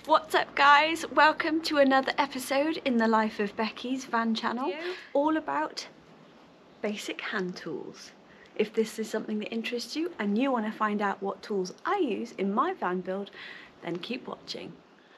What's up guys? Welcome to another episode in the life of Becky's van channel, all about basic hand tools. If this is something that interests you and you want to find out what tools I use in my van build, then keep watching.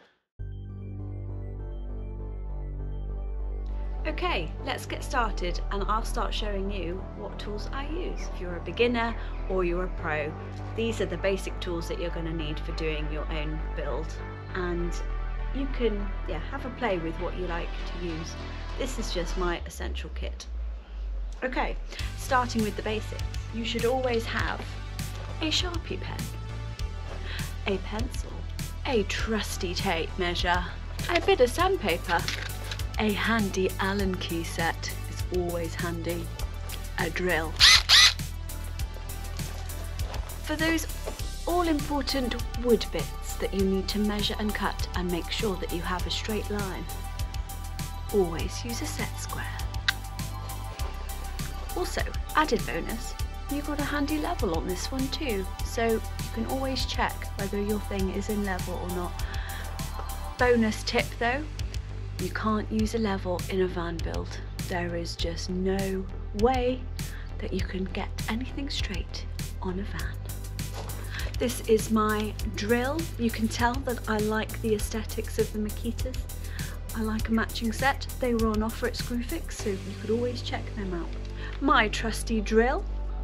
Okay, let's get started and I'll start showing you what tools I use. If you're a beginner or you're a pro, these are the basic tools that you're going to need for doing your own build. And you can have a play with what you like to use. This is just my essential kit. Okay, starting with the basics. You should always have a Sharpie pen, a pencil, a trusty tape measure, a bit of sandpaper, a handy Allen key set is always handy, a drill. For those all-important wood bits that you need to measure and cut and make sure that you have a straight line, always use a set square. Also, added bonus, you've got a handy level on this one too, so you can always check whether your thing is in level or not. Bonus tip though, you can't use a level in a van build. There is just no way that you can get anything straight on a van. This is my drill. You can tell that I like the aesthetics of the Makitas. I like a matching set. They were on offer at Screwfix, so you could always check them out. My trusty drill.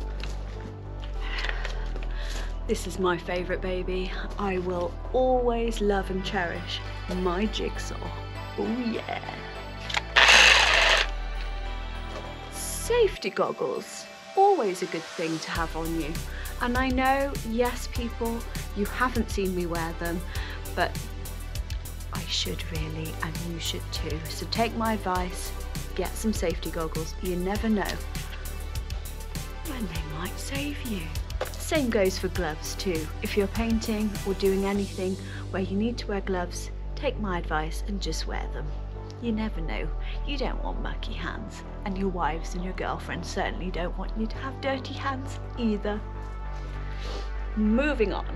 This is my favourite baby. I will always love and cherish my jigsaw. Oh yeah. Safety goggles. Always a good thing to have on you. And I know, yes people, you haven't seen me wear them, but I should really, and you should too. So take my advice, get some safety goggles. You never know when they might save you. Same goes for gloves too. If you're painting or doing anything where you need to wear gloves, take my advice and just wear them. You never know. You don't want mucky hands, and your wives and your girlfriends certainly don't want you to have dirty hands either. Moving on,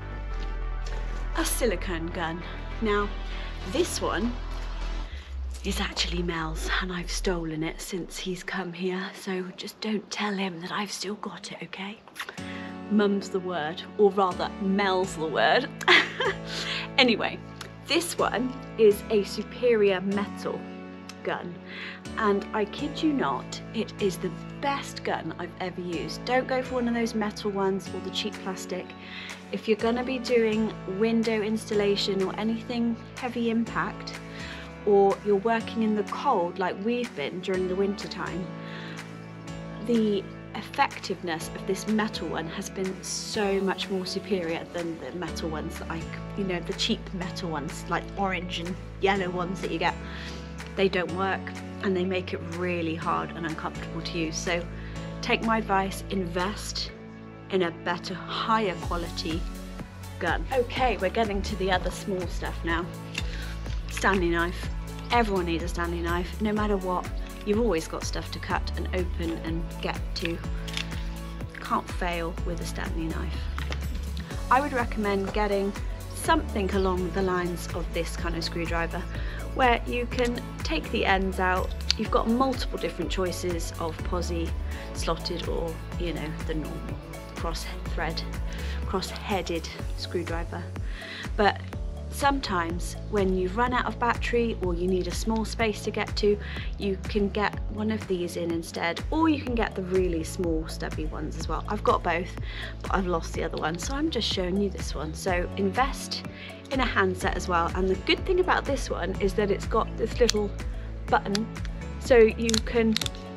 a silicone gun. Now, this one is actually Mel's, and I've stolen it since he's come here, so just don't tell him that I've still got it, okay? Mum's the word, or rather, Mel's the word. Anyway, this one is a Superior metal gun, and I kid you not, it is the best gun I've ever used. Don't go for one of those metal ones or the cheap plastic. If you're gonna be doing window installation or anything heavy impact, or you're working in the cold like we've been during the winter time, the effectiveness of this metal one has been so much more superior than the metal ones that the cheap metal ones like orange and yellow ones that you get. They don't work and they make it really hard and uncomfortable to use. So take my advice, invest in a better, higher quality gun. Okay, we're getting to the other small stuff now. Stanley knife. Everyone needs a Stanley knife, no matter what. You've always got stuff to cut and open and get to. Can't fail with a Stanley knife. I would recommend getting something along the lines of this kind of screwdriver, where you can take the ends out. You've got multiple different choices of posi, slotted, or the normal cross-headed screwdriver. But sometimes when you've run out of battery or you need a small space to get to, you can get one of these in instead, or you can get the really small stubby ones as well. I've got both, but I've lost the other one, so I'm just showing you this one. So invest in a handset as well, and the good thing about this one is that it's got this little button, so you can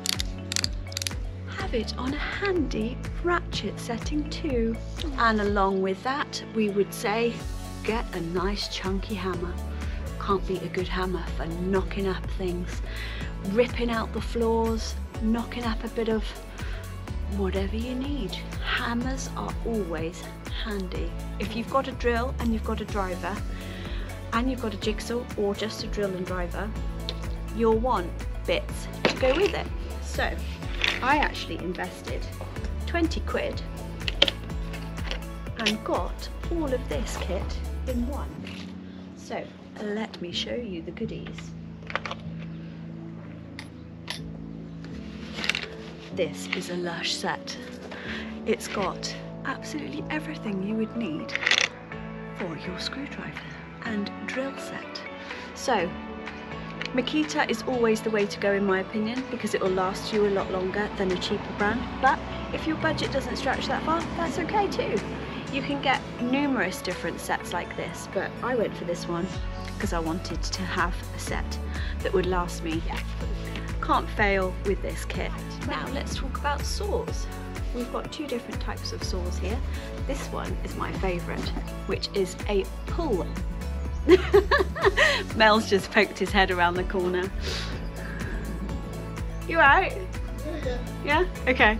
have it on a handy ratchet setting too. And along with that, we would say get a nice chunky hammer. Can't beat a good hammer for knocking up things, ripping out the floors, knocking up a bit of whatever you need. Hammers are always handy. If you've got a drill and you've got a driver and you've got a jigsaw or just a drill and driver, you'll want bits to go with it. So I actually invested 20 quid and got all of this kit in one. So let me show you the goodies. This is a Lush set. It's got absolutely everything you would need for your screwdriver and drill set. So Makita is always the way to go in my opinion, because it will last you a lot longer than a cheaper brand. But if your budget doesn't stretch that far, that's okay too. You can get numerous different sets like this, but I went for this one because I wanted to have a set that would last me. Can't fail with this kit. Now let's talk about saws. We've got two different types of saws here. This one is my favourite, which is a pull. Mel's just poked his head around the corner. You alright? Yeah? Okay.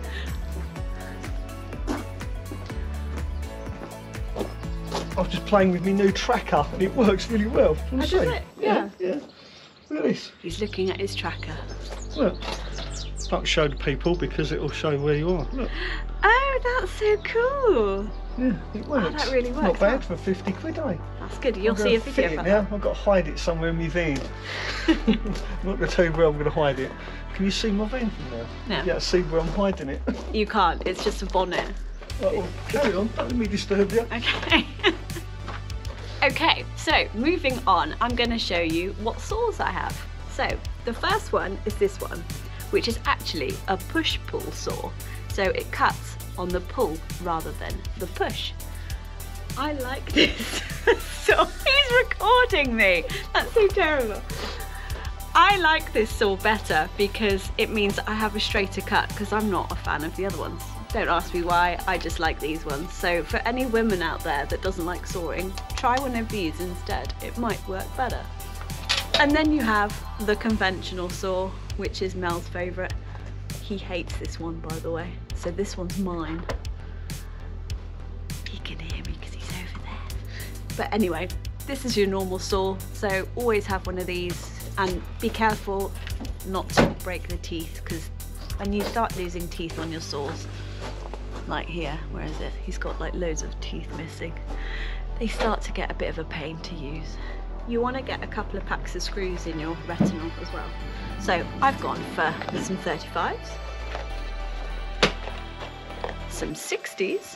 I was just playing with my new tracker and it works really well. Oh, does it? Yeah. Yeah. Look at this. He's looking at his tracker. Look. I can show the people because it will show where you are. Look. Oh, that's so cool. Yeah, it works. Oh, that really works. Not bad for 50 quid, eh? That's good. You'll see a video of of it now. I've got to hide it somewhere in my van. I'm not going to tell you where I'm going to hide it. Can you see my van from there? No. Yeah, see where I'm hiding it. You can't. It's just a bonnet. Right, well, carry on. Don't let me disturb you. Okay. Okay, so moving on, I'm going to show you what saws I have. So the first one is this one, which is actually a push-pull saw. So it cuts on the pull rather than the push. I like this. So he's recording me. That's so terrible. I like this saw better because it means I have a straighter cut, because I'm not a fan of the other ones. Don't ask me why, I just like these ones. So for any women out there that doesn't like sawing, try one of these instead. It might work better. And then you have the conventional saw, which is Mel's favourite. He hates this one, by the way. So this one's mine. He can hear me because he's over there. But anyway, this is your normal saw. So always have one of these, and be careful not to break the teeth, because when you start losing teeth on your saws, like here, where is it? He's got like loads of teeth missing. They start to get a bit of a pain to use. You want to get a couple of packs of screws in your retinal as well. So I've gone for some 35s, some 60s,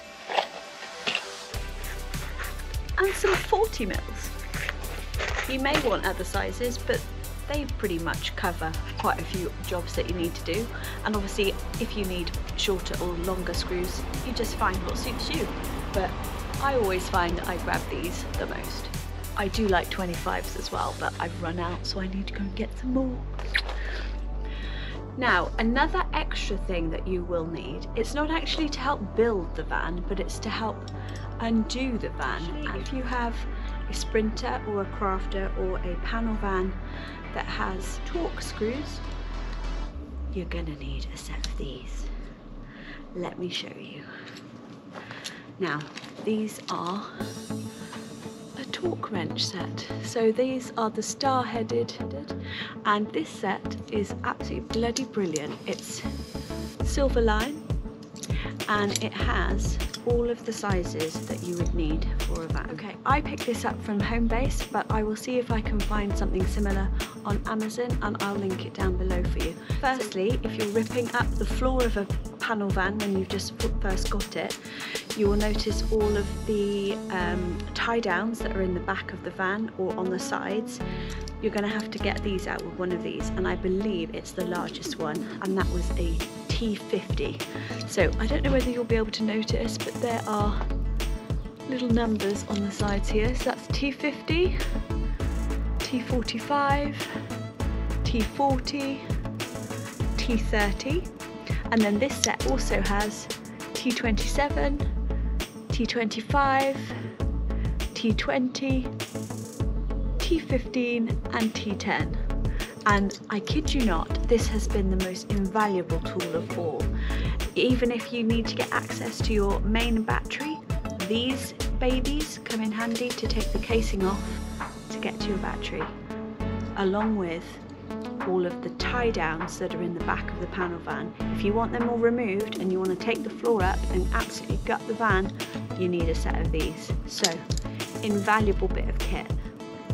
and some 40 mils. You may want other sizes, but they pretty much cover quite a few jobs that you need to do. And obviously, if you need shorter or longer screws, you just find what suits you. But I always find I grab these the most. I do like 25s as well, but I've run out, so I need to go and get some more. Now, another extra thing that you will need, it's not actually to help build the van, but it's to help undo the van. And if you have a Sprinter or a Crafter or a panel van that has torque screws, you're gonna need a set of these. Let me show you. Now, these are a torque wrench set. So these are the star-headed, and this set is absolutely bloody brilliant. It's silver line, and it has all of the sizes that you would need for a van. Okay, I picked this up from Homebase, but I will see if I can find something similar on Amazon, and I'll link it down below for you. Firstly, if you're ripping up the floor of a panel van when you've just first got it, you will notice all of the tie downs that are in the back of the van or on the sides. You're going to have to get these out with one of these, and I believe it's the largest one, and that was a T50. So I don't know whether you'll be able to notice, but there are little numbers on the sides here. So that's T50, T45, T40, T30, and then this set also has T27, T25, T20, T15 and T10. And I kid you not, this has been the most invaluable tool of all. Even if you need to get access to your main battery, these babies come in handy to take the casing off to get to your battery, along with all of the tie downs that are in the back of the panel van. If you want them all removed and you want to take the floor up and absolutely gut the van, you need a set of these. So, invaluable bit of kit.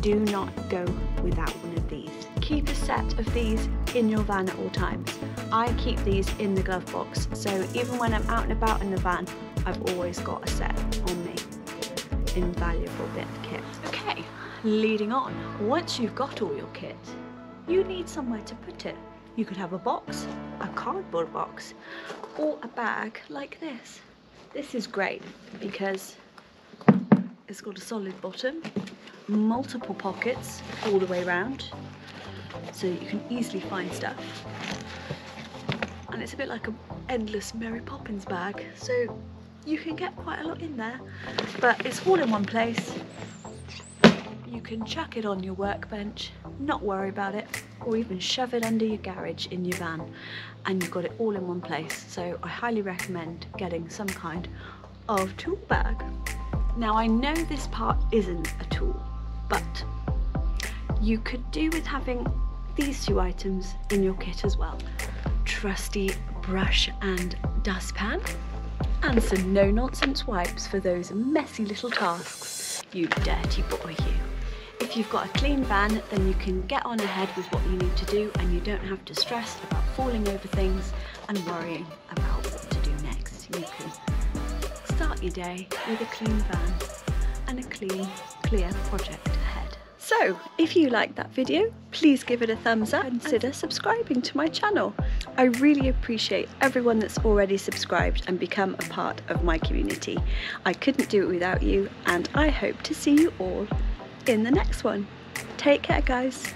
do not go without one of these. Keep a set of these in your van at all times. I keep these in the glove box, so even when I'm out and about in the van, I've always got a set on me. Invaluable bit of kit. Okay, leading on. Once you've got all your kit, you need somewhere to put it. You could have a box, a cardboard box, or a bag like this. This is great because it's got a solid bottom, multiple pockets all the way around, so you can easily find stuff. And it's a bit like an endless Mary Poppins bag, so you can get quite a lot in there, but it's all in one place. You can chuck it on your workbench, not worry about it, or even shove it under your garage in your van, and you've got it all in one place. So I highly recommend getting some kind of tool bag. Now I know this part isn't a tool, but you could do with having these two items in your kit as well. Trusty brush and dustpan, and some no-nonsense wipes for those messy little tasks. You dirty boy, you. If you've got a clean van, then you can get on ahead with what you need to do, and you don't have to stress about falling over things and worrying about what to do next. You can start your day with a clean van and a clean, clear project ahead. So, if you liked that video, please give it a thumbs up and consider subscribing to my channel. I really appreciate everyone that's already subscribed and become a part of my community. I couldn't do it without you, and I hope to see you all in the next one. Take care, guys.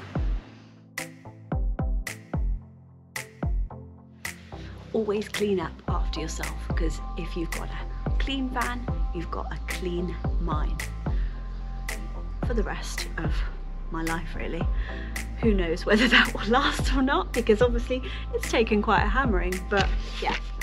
Always clean up after yourself, because if you've got a clean van, you've got a clean mind. For the rest of my life, really. Who knows whether that will last or not, because obviously it's taken quite a hammering, but yeah.